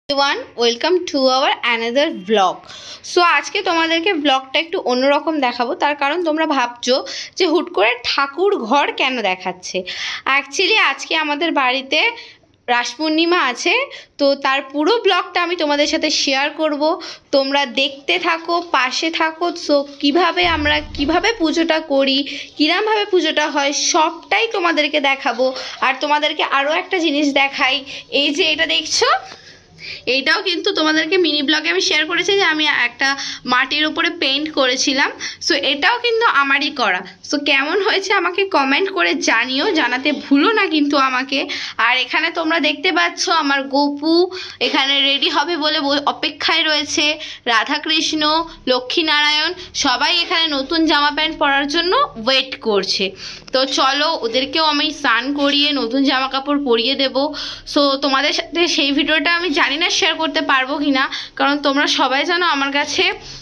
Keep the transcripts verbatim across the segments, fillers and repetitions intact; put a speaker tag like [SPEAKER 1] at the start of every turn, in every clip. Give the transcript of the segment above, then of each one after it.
[SPEAKER 1] everyone, welcome to our another vlog. So আজকে তোমাদেরকে ব্লগটা একটু অন্যরকম দেখাবো, তার কারণ তোমরা ভাবছো যে হুট করে ঠাকুর ঘর কেন দেখাচ্ছে। অ্যাকচুয়ালি আজকে আমাদের বাড়িতে রাসপূর্ণিমা আছে, তো তার পুরো ব্লগটা আমি তোমাদের সাথে শেয়ার করব। তোমরা দেখতে থাকো, পাশে থাকো। সো কিভাবে আমরা কিভাবে পুজোটা করি, কিরমভাবে পুজোটা হয়, সবটাই তোমাদেরকে দেখাবো। আর তোমাদেরকে আরও একটা জিনিস দেখাই, এই যে এটা দেখছো, এইটাও কিন্তু তোমাদেরকে মিনি ব্লগে আমি শেয়ার করেছি যে আমি একটা মাটির উপরে পেইন্ট করেছিলাম। সো এটাও কিন্তু আমারই করা। সো কেমন হয়েছে আমাকে কমেন্ট করে জানিও, জানাতে ভুলো না কিন্তু আমাকে। আর এখানে তোমরা দেখতে পাচ্ছ আমার গোপু এখানে রেডি হবে বলে অপেক্ষায় রয়েছে। রাধাকৃষ্ণ, লক্ষ্মীনারায়ণ সবাই এখানে নতুন জামা প্যান্ট পরার জন্য ওয়েট করছে। তো চলো ওদেরকেও আমি স্নান করিয়ে নতুন জামা কাপড় পরিয়ে দেবো। সো তোমাদের সাথে সেই ভিডিওটা আমি জানি না শেয়ার করতে পারবো কি না, কারণ তোমরা সবাই জানো আমার কাছে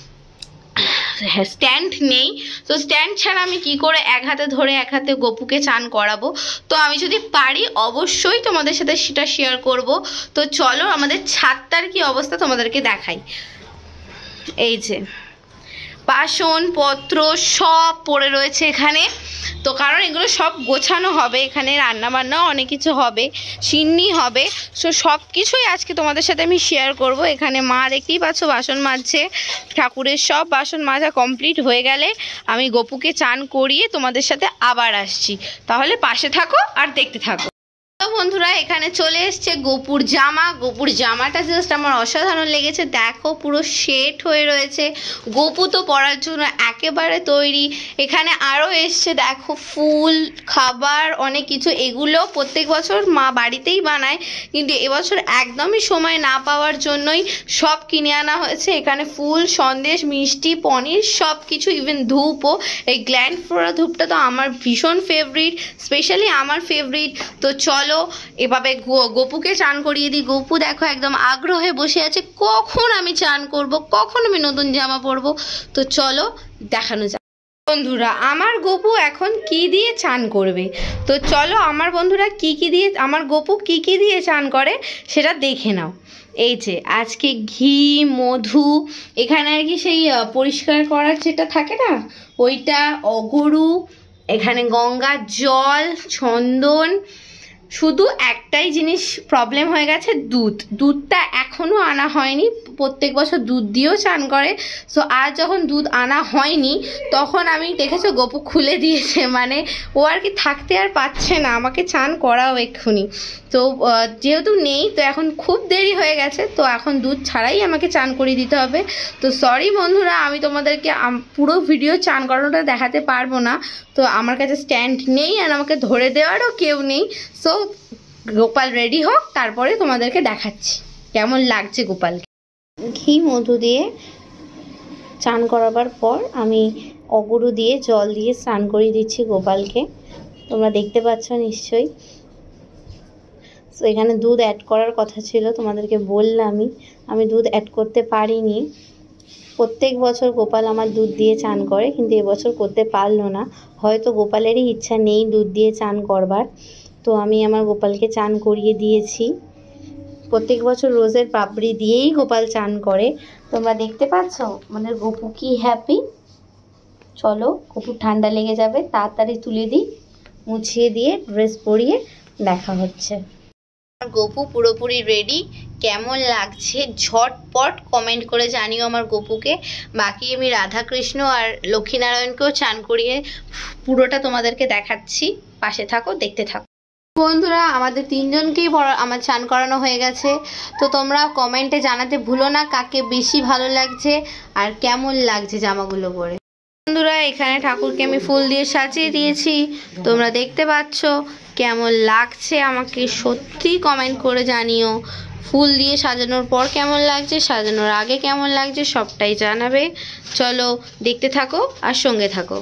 [SPEAKER 1] স্ট্যান্ড নেই। তো স্ট্যান্ড ছাড়া আমি কি করে এক হাতে ধরে এক হাতে গোপুকে চান করাবো। তো আমি যদি পারি অবশ্যই তোমাদের সাথে সেটা শেয়ার করব। তো চলো আমাদের ছাদটার কি অবস্থা তোমাদেরকে দেখাই। এই যে বাসন পত্র সব পড়ে রয়েছে এখানে, তো কারণ এগুলো সব গোছানো হবে, এখানে রান্না বান্নাও অনেক কিছু হবে, সিন্নি হবে। সো সব কিছুই আজকে তোমাদের সাথে আমি শেয়ার করব। এখানে মা দেখতেই পাচ্ছ বাসন মাজছে। ঠাকুরের সব বাসন মাজা কমপ্লিট হয়ে গেলে আমি গোপুকে চান করিয়ে তোমাদের সাথে আবার আসছি। তাহলে পাশে থাকো আর দেখতে থাকো। তো বন্ধুরা এখানে চলে এসছে গোপুর জামা। গোপুর জামাটা জাস্ট আমার অসাধারণ লেগেছে। দেখো পুরো সেট হয়ে রয়েছে। গোপু তো পরার জন্য একেবারে তৈরি। এখানে আরও এসছে দেখো ফুল, খাবার, অনেক কিছু। এগুলো প্রত্যেক বছর মা বাড়িতেই বানায়, কিন্তু এবছর একদমই সময় না পাওয়ার জন্যই সব কিনে আনা হয়েছে। এখানে ফুল, সন্দেশ, মিষ্টি, পনির সব কিছু, ইভেন ধূপও। এই গ্ল্যান্ড ফ্লোরা ধূপটা তো আমার ভীষণ ফেভারিট, স্পেশালি আমার ফেভারিট। তো চলো এভাবে গোপুকে চান করিয়ে দিই। গোপু দেখো একদম আগ্রহে বসে আছে, কখন আমি চান করব, কখন আমি নতুন জামা পরবো। তো চলো দেখানো যাক। বন্ধুরা আমার গোপু এখন কি দিয়ে চান করবে, তো চলো আমার বন্ধুরা কি কি দিয়ে আমার গোপু কি কি দিয়ে চান করে সেটা দেখে নাও। এই যে আজকে ঘি, মধু, এখানে আর কি সেই পরিষ্কার করার যেটা থাকে না ওইটা, অগরু, এখানে গঙ্গার জল, চন্দন। শুধু একটাই জিনিস প্রবলেম হয়ে গেছে, দুধ। দুধটা এখনও আনা হয়নি। প্রত্যেক বছর দুধ দিয়েও চান করে। সো আজ যখন দুধ আনা হয়নি তখন আমি দেখেছো গোপু খুলে দিয়েছে, মানে ও আর কি থাকতে আর পাচ্ছে না, আমাকে চান করাও এক্ষুনি। তো যেহেতু নেই, তো এখন খুব দেরি হয়ে গেছে, তো এখন দুধ ছাড়াই আমাকে চান করিয়ে দিতে হবে। তো সরি বন্ধুরা, আমি তোমাদেরকে পুরো ভিডিও চান করানোটা দেখাতে পারবো না। তো আমার কাছে স্ট্যান্ড নেই আর আমাকে ধরে দেওয়ারও কেউ নেই। সো গোপাল রেডি হোক, তারপরে তোমাদেরকে দেখাচ্ছি কেমন লাগছে গোপালকে। ঘি মধু দিয়ে চান করাবার পর আমি অগুরু দিয়ে জল দিয়ে স্নান করিয়ে দিচ্ছি গোপালকে। তোমরা দেখতে পাচ্ছ নিশ্চয়ই। সো এখানে দুধ অ্যাড করার কথা ছিল, তোমাদেরকে বললামই, আমি দুধ অ্যাড করতে পারিনি। প্রত্যেক বছর গোপাল আমার দুধ দিয়ে চান করে, কিন্তু এবছর করতে পারলো না। হয়তো গোপালেরই ইচ্ছা নেই দুধ দিয়ে চান করবার। তো আমি আমার গোপালকে চান করিয়ে দিয়েছি। প্রত্যেক বছর রোজের পাপড়ি দিয়েই গোপাল চান করে। তোমরা দেখতে পাচ্ছ মানে গোপু কি হ্যাপি। চলো গোপু ঠান্ডা লেগে যাবে, তাড়াতাড়ি তুলে দিই, মুছিয়ে দিয়ে ড্রেস পরিয়ে দেখা হচ্ছে। গোপু পুরোপুরি রেডি। কেমন লাগছে ঝটপট কমেন্ট করে জানিও আমার গোপুকে। বাকি আমি রাধাকৃষ্ণ আর লক্ষ্মীনারায়ণকেও চান করিয়ে পুরোটা তোমাদেরকে দেখাচ্ছি। পাশে থাকো, দেখতে থাকো। বন্ধুরা আমাদের তিনজনকেই আমার চান করানো হয়ে গেছে। তো তোমরা কমেন্টে জানাতে ভুলো না কাকে বেশি ভালো লাগছে আর কেমন লাগছে জামাগুলো পরে। বন্ধুরা এখানে ঠাকুরকে আমি ফুল দিয়ে সাজিয়ে দিয়েছি, তোমরা দেখতে পাচ্ছ। কেমন লাগছে আমাকে সত্যি কমেন্ট করে জানিও। ফুল দিয়ে সাজানোর পর কেমন লাগছে, সাজানোর আগে কেমন লাগছে, সবটাই জানাবে। চলো দেখতে থাকো আর সঙ্গে থাকো।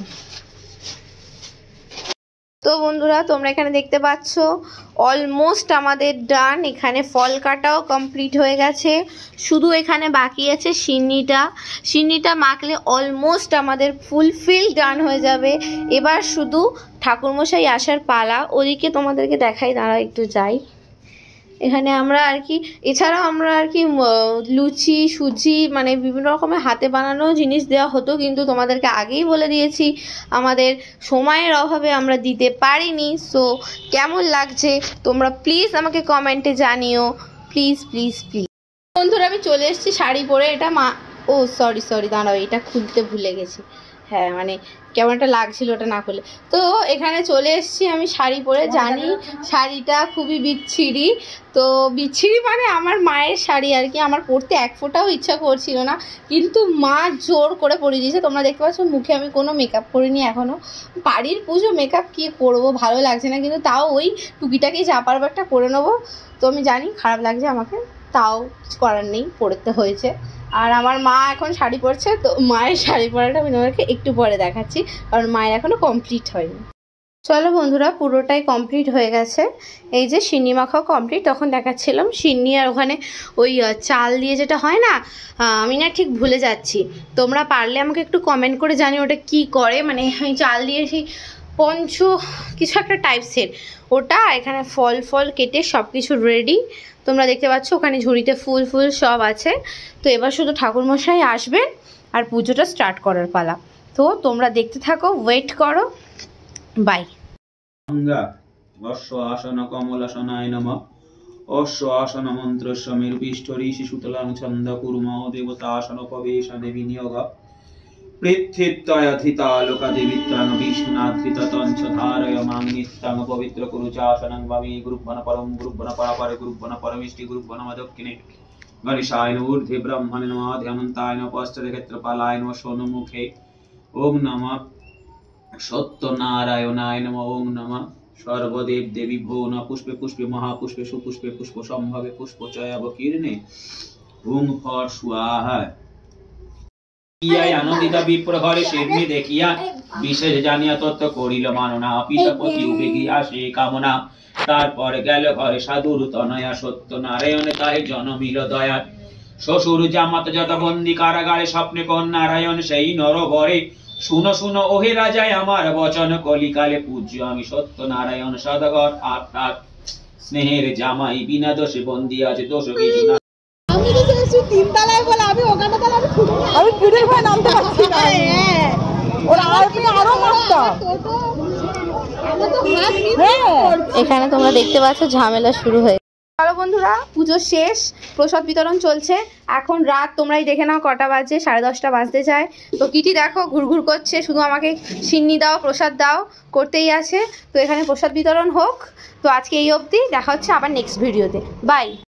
[SPEAKER 1] তো বন্ধুরা তোমরা এখানে দেখতে পাচ্ছ অলমোস্ট আমাদের ডান। এখানে ফল কাটাও কমপ্লিট হয়ে গেছে, শুধু এখানে বাকি আছে সিন্নিটা। সিন্নিটা মাখলে অলমোস্ট আমাদের ফুলফিল ডান হয়ে যাবে। এবার শুধু ঠাকুরমশাই আসার পালা। ওদিকে তোমাদেরকে দেখাই, দাঁড়াও একটু যাই। এখানে আমরা আর কি এছাড়াও আমরা আর কি লুচি সুজি মানে বিভিন্ন রকমের হাতে বানানো জিনিস দেওয়া হতো, কিন্তু তোমাদেরকে আগেই বলে দিয়েছি আমাদের সময়ের অভাবে আমরা দিতে পারিনি। সো কেমন লাগছে তোমরা প্লিজ আমাকে কমেন্টে জানিও, প্লিজ প্লিজ প্লিজ। বন্ধুরা আমি চলে এসেছি শাড়ি পরে, এটা মা ও সরি সরি দাঁড়াও, এটা খুলতে ভুলে গেছি। হ্যাঁ মানে কেমন একটা লাগছিল ওটা না খুলে। তো এখানে চলে এসেছি আমি শাড়ি পরে, জানি শাড়িটা খুবই বিচ্ছিরি, তো বিচ্ছিরি মানে আমার মায়ের শাড়ি আর কি, আমার পরতে এক ফোঁটাও ইচ্ছা করছিল না, কিন্তু মা জোর করে পরিয়ে দিয়েছে। তোমরা দেখতে পাচ্ছ মুখে আমি কোনো মেকআপ করিনি এখনও, বাড়ির পুজো মেকআপ কী করবো ভালো লাগছে না, কিন্তু তাও ওই টুকিটাকি যা পারবো একটা করে নেবো। তো আমি জানি খারাপ লাগছে আমাকে, তাও কিছু করার নেই, পরতে হয়েছে। আর আমার মা এখন শাড়ি পরছে, তো মায়ের শাড়ি পরাটা আমি তোমাদেরকে একটু পরে দেখাচ্ছি, কারণ মায়ের এখনও কমপ্লিট হয়নি। চলো বন্ধুরা পুরোটাই কমপ্লিট হয়ে গেছে, এই যে সিন্নি মাখাও কমপ্লিট। তখন দেখাচ্ছিলাম সিন্নি আর ওখানে ওই চাল দিয়ে যেটা হয় না, আমি না ঠিক ভুলে যাচ্ছি, তোমরা পারলে আমাকে একটু কমেন্ট করে জানিও ওটা কি করে, মানে ওই চাল দিয়ে সেই পঞ্চ কিছু একটা টাইপসের ওটা। এখানে ফল ফল কেটে সব কিছু রেডি, তোমরা দেখতে পাচ্ছ ওখানে ঝুড়িতে ফুল ফুল সব আছে। তো এবার শুধু ঠাকুরমশাই আসবেন আর পুজোটা স্টার্ট করার পালা, তো তোমরা দেখতে থাকো, ওয়েট করো, বাই।
[SPEAKER 2] অশ্ব আসন কমলাসনায় নমঃ। অশ্ব আসন মন্ত্রস্য মেরুপিষ্ঠ ঋষি সুতলাং ছন্দ কুর্ম দেবতাসন উপবেশনে বিনিয়োগ পৃথিত্যয়ধিতালোকা দেবিত্রাং বিষ্ণুনাথৃতা তঞ্চ ধারয় মাং নিত্যাং পবিত্র কুরু চাসনং ভামি গুরুভ্বন পরম গুরুভ্বন পরাপরে গুরুভ্বন পরমিষ্টি গুরুভ্বন দক্ষিণে গণেশায় ঊর্ধ্বে ব্রহ্মণে নমঃ ধ্যামন্তায় নমঃ পশ্চাতে ক্ষেত্রপালায় নমঃ সোনমুখে ওম নমঃ সত্যনারায়ণায় নমঃ ওম নমঃ সর্বদেব দেবী ভো ন পুষ্পে পুষ্পে মহাপুষ্পে সুপুষ্পে পুষ্প সম্ভবে পুষ্পচয়াবকীর্ণে হুম ফর স্বাহা। ইয়ায় আনন্দিতা বিপ্র ঘরে সেমনি দেখিয়া বিশেষ জানিয়া তত্ত্ব করিল মাননা, পিতাপতি উবে গিয়া সে কামনা। তারপর গেল ঘরে সাধুর তনয়া সত্যনারায়ণে তাহে জনমিল দয়া। শ্বশুর জামাত যত বন্দি কারাগারে স্বপ্নে কোন নারায়ণ সেই নরবরে। শুনো শুনো ওহে রাজায় আমার বচন, কলিকালে পূজ্য আমি সত্যনারায়ণ সদাগর। আত্মার স্নেহের জামাই বিনা দোষে বন্দি আছে, দোষ কিছু না।
[SPEAKER 3] আমি তো এসে তিন তলায় বলে আমি ওখানে তাহলে আমি আমি পুরীর ভয় নামতে পারছি না। হ্যাঁ ওরা আর তুমি আরো মারতা।
[SPEAKER 1] এখানে তোমরা দেখতে পাচ্ছ ঝামেলা শুরু হয়ে। চলো বন্ধুরা পুজো শেষ, প্রসাদ বিতরণ চলছে, এখন রাত তোমরাই দেখে নাও কটা বাজে, সাড়ে দশটা বাজতে যায়। তো কিটি দেখো ঘুরঘুর করছে, শুধু আমাকে সিন্নি দাও প্রসাদ দাও করতেই আছে। তো এখানে প্রসাদ বিতরণ হোক, তো আজকে এই অবধি, দেখা হচ্ছে আবার নেক্সট ভিডিওতে, বাই।